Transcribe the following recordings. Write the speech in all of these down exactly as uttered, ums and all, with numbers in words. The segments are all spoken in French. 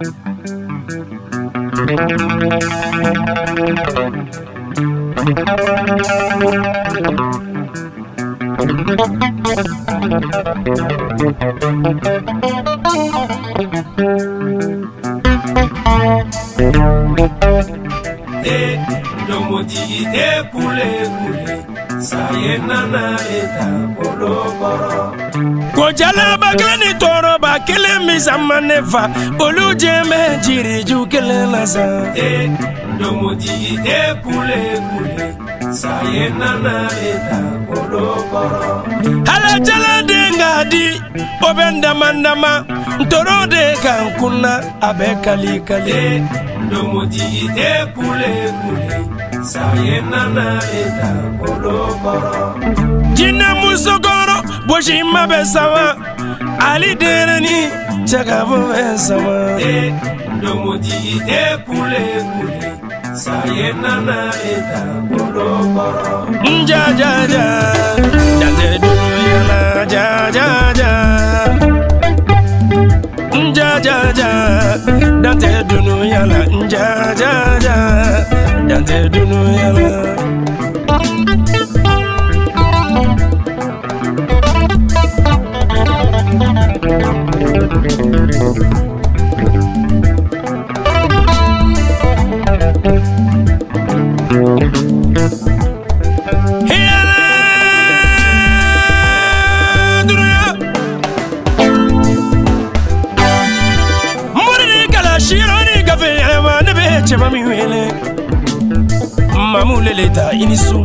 Eh, no di de kule kule, sayenana eta bolo boro. Kojala bakani toro bakele misamaneva, olu jeme jiri jukele nasa. Eh, no di de kule kule, sayenana eta bolo boro. Hala jala denga di, obenda mandama, toro de kankuna abekali kali. No di de kule kule, sayenana eta bolo boro. Jina musogoro, boshima besawa, ali dereni, chakavu besawa. Eh, no di de kule kule, sayenana eta bolo boro. Ja ja ja, dante dunyala ja ja ja. Ja ja ja, dante dunyala ja ja ja, dante dunyala. Mami wele mamu leleta inisu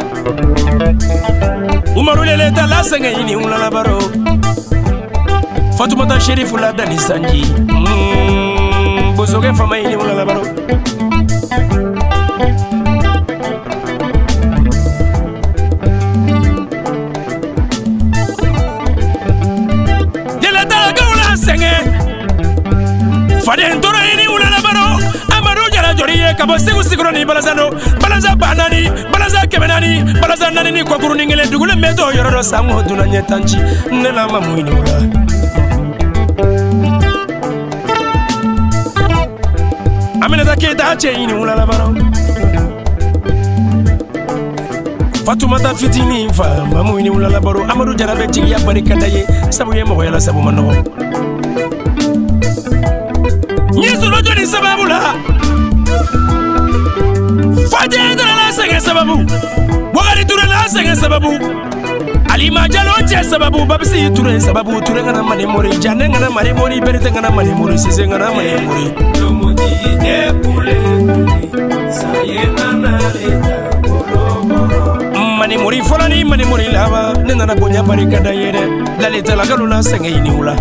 umaru leleta la sanga ini ulala baro Fatoumata Sherifu la dani sanji mm, bozoge fama ini ulala baro leleta gaula sanga fade ndora ini ulala baro joriye kabo segu sigroni balazano balaza banani balaza kebenani balaza nani ni kokuru ningele dugule meto yororo sango dunanye tanchi nela mamuini wala amina taketa ache ini wala la baro Fatoumata fitini fa mamuini wala la baro Amadou Jarabe jigi ya barikada ye sabu ye mo yala sabu mano Yesu lo joni sababu la Fadi la senge sababu Wagari ture la senge sababu Alima jalo che sababu Babisi ture sababu Ture ngana mani mori Jane ngana mani mori Berite ngana mani mori Sise ngana mani mori Lumudi ide kule kule Sayena eta bolo boro Mani mori folani mani mori lava Nena bonya barikada yere Lalita la galula senge ini ula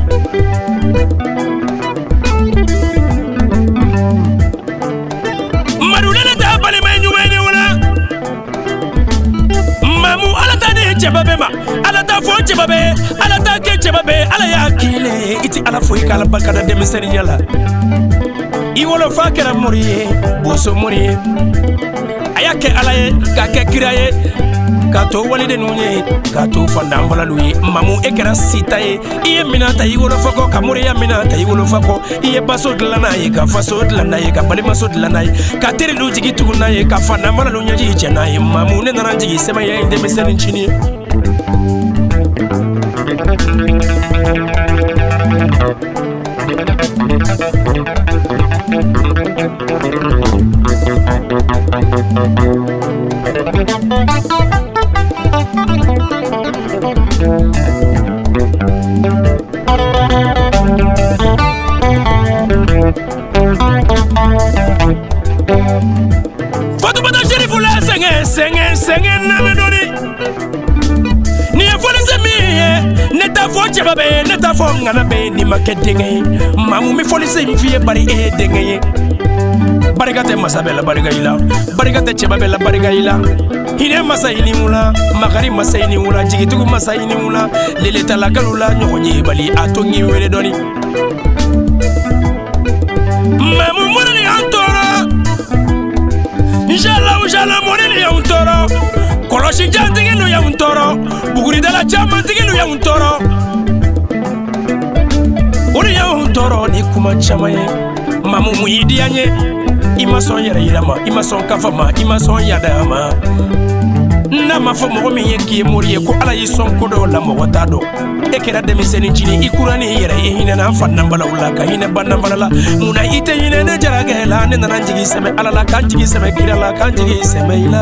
Mamu alata ne chebabe ma alata fo chebabe alata ke chebabe ala ya kile iti ala fo ikala bakada de meseni yala iwolo fa kera moriye boso moriye ayake alaye ka ke kiraye ka to walide nunye ka to fandambala luye mamu ekera sitaye iye minata iwolo fako ka moriya minata iwolo fako iye baso dlana ye ka faso dlana ye ka balima so dlana ye ka tere lu jigi tuguna ye ka fandambala lunya ji jena ye mamu ne naranji sema ye inde meseni nchini Fatoumata Sherifu la senge senge senge na medoni ni afole semi neta fo chebabe neta fo ngana be ni makedenge mamu mi fole semi fie bari e denge barikate masabela barikaila barikate chebabela barikaila hine masaini mula makari masaini mula jigitugu masaini mula leleta la galula nyokonye bali atongi wele doni mamu morani antoro inshallah inshallah morani ya untoro koloshi jantige no ya untoro buguri dala chama tige no ya untoro uri ya untoro ni kuma chamaye mamu muidi anye ima son yere yirama ima son kafama ima son yadama na mafo mo mi yeki moriye ko ala yi son ko do la mo watado e kera de miseni jini ikurani yere e hina na fanna bala wala ka hina banna bala muna ite hina ne jaraga la ne nan jigi seme ala la kan jigi seme kira la kan jigi seme ila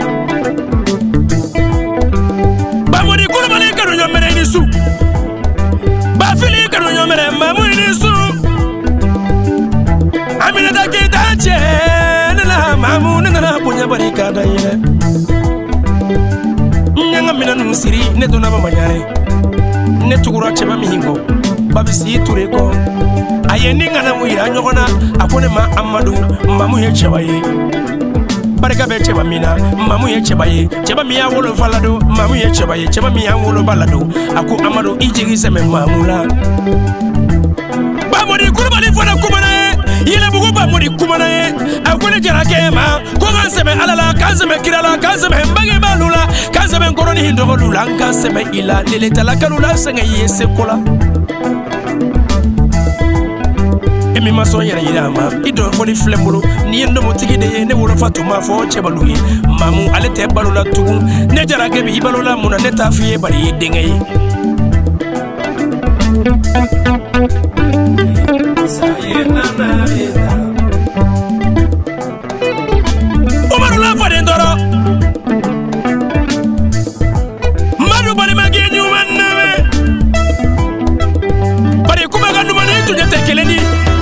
ba mo di kula bale kanu nyomere ni su ba fili kanu nyomere mamu ni su amina da ke dace na mamu na na punya barika da ila nyanga mina nusiri ne dona mama nyare ne tugura cheba mihingo babisi tureko ayeni ngana muira nyogona akone ma amadu mamu ye cheba ye barika be cheba mina mamu ye cheba ye cheba miya wolo falado mamu ye cheba ye cheba miya wolo balado aku amadu ijigi seme mamula bamodi kurbali fona kumana yele bugo bamodi kumana ye akone jarake ma ko ganseme alala kanseme kirala kanseme mbage balula kanseme ngoroni hindogo lula kanseme ila lele talakalula senga yese kola emi maso yere yirama ido foni flembulu ni yendo motigi de ne woro fatuma fo chebaluye mamu alete balula tugu ne jarake bi balula muna ne tafiye bari dengay sayena na Umaru la fade ndoro Maru bari magi nyuma nawe bari kuma gandu mani tuje tekeleni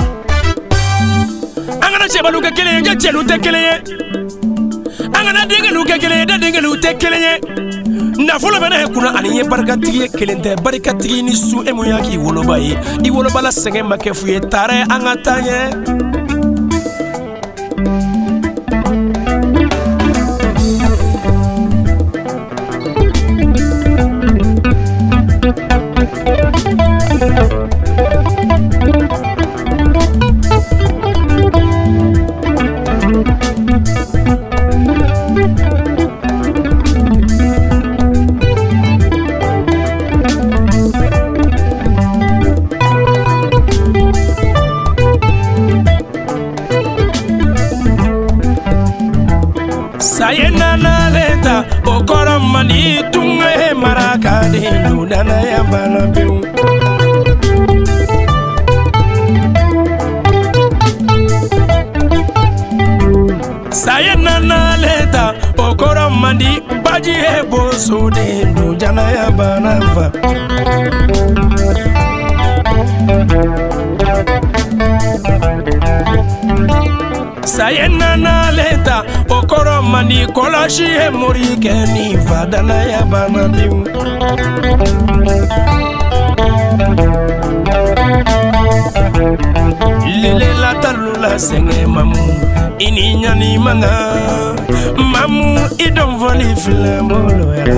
angana chebalu ke kele je chelu tekele angana dengelu ke kele da dengelu tekele na fulo bena kuna aniye barkatigi kelente barkatigi ni su emu yaki woloba yi I woloba la senge makefu ye tare angatanye sayena na leta okoro mani tunge maraka de lunana ya banabu sayena na leta okoro mani baji e boso de lunana ya banava sayena na leta okoro mani kolashi e mori keni vadana ya banabiu lele la talula senge mamu ini nyani manga mamu idom voli flamolo ya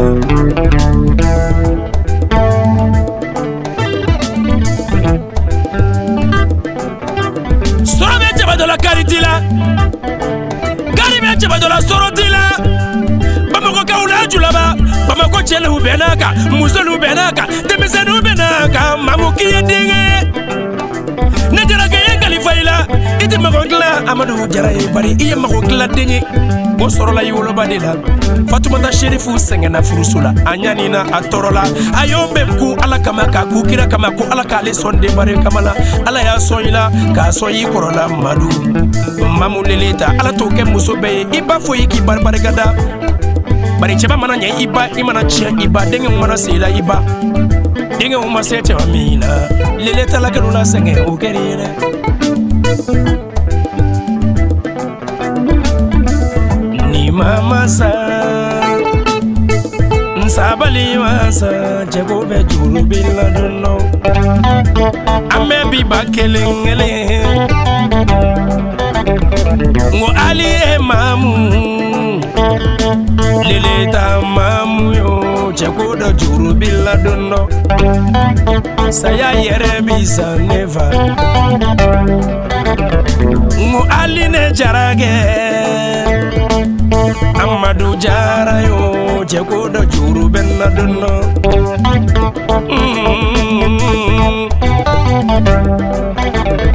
sorobe jaba de la caritila garibe jaba de la sorotila bamako kaula julaba bamako chele ubenaka musolu benaka demisenu benaka mamu kiye dinge nejara ke yangali faila iti magongla amadu jaray bari iye magongla dinge bo sorola yolo badila Fatumata Sherifu sengena furusula anyani na atorola ayombe ku ala kama ka ku kira kama ku ala kale sonde bare kamala ala ya soyila ka soyi korola madu mamu leleta ala toke musobe iba foyi ki barbare gada bari cheba mana nya iba imana chia iba denge mana sela iba denge uma sete amina leleta la kanula senge o kerire ni mama sa sabali wasa jego be juru bila dunno ame bi bakelengele ngo ali e mamu lele ta mamu yo jego do juru bila dunno saya yere bisa neva ngo ali ne jarage Amadu jara yo jego do juru benna dunno mm -hmm.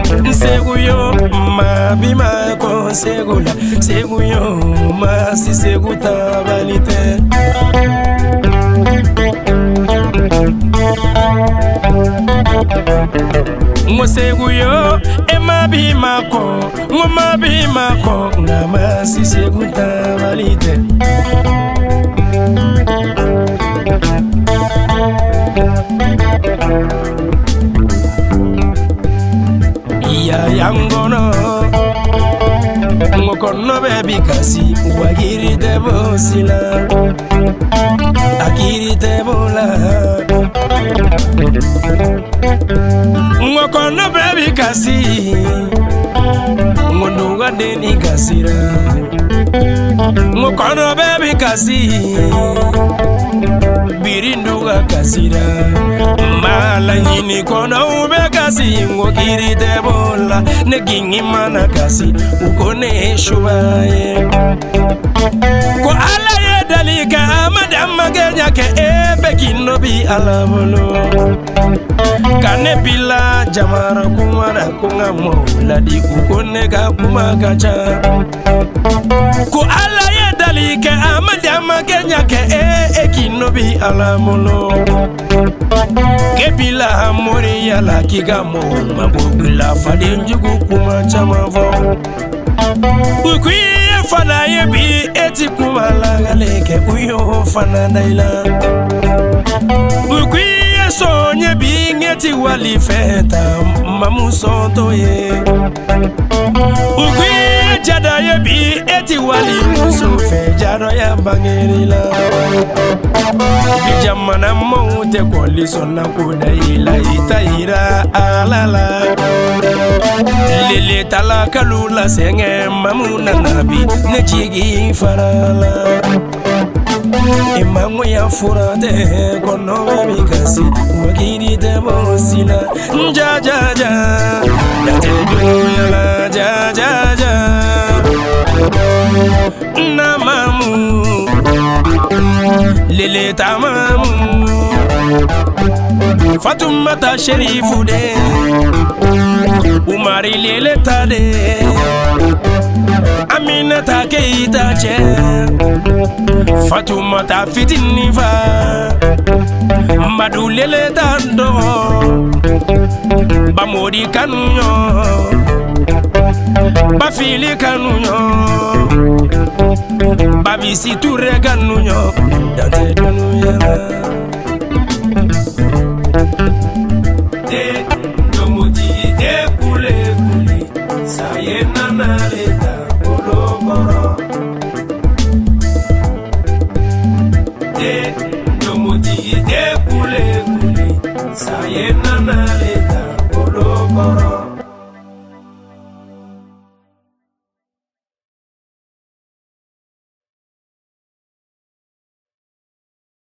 Seguyo ma bima ko segula seguyo ma si seguta valite Mo seguyo e ma bima ko mo ma bima ko na ma si seguta valite Ya yangono ngokono baby kasi wagiri debo sila akiri debo la ngokono baby kasi ngonduga deni kasira ngokono baby kasi birinduga kasira mala nyini kono ube kasi ngokiri debola negingi mana kasi ukone shubaye ko ala ye dalika madam magenya ke ebe kinobi alabolo kane bila jamara kumara kunga mola di ukone ka kumakacha ko ala ye dalika madam magenya ke e kinobi alamolo kebila mori yala kigamo mabugula fadenjugu kuma chamavo ukwiye fana yebi eti kumala galeke uyo fana daila ukwiye sonye bi ngeti wali feta mamusonto ye ukwiye jada yebi eti wali musufe jado ya bangerila Bijamana moute koli sona kuda ila itaira alala Lele tala kalula senge mamuna nabi nejigi farala Imangu ya furate kono mikasi wakiri debo sila Ja ja ja Date dunya la ja ja ja Namamu Lele tamamu Fatumata Sherifu de Umari lele tade Aminata Keita che Fatumata Fitinifa Madu lele tando Bamodi kanunyo Bafili kanunyo Babisi ture kanunyo Dante dunuya De nomuti de kule kule Saye nanaleta kolo koro De nomuti de kule kule Saye nanaleta kolo koro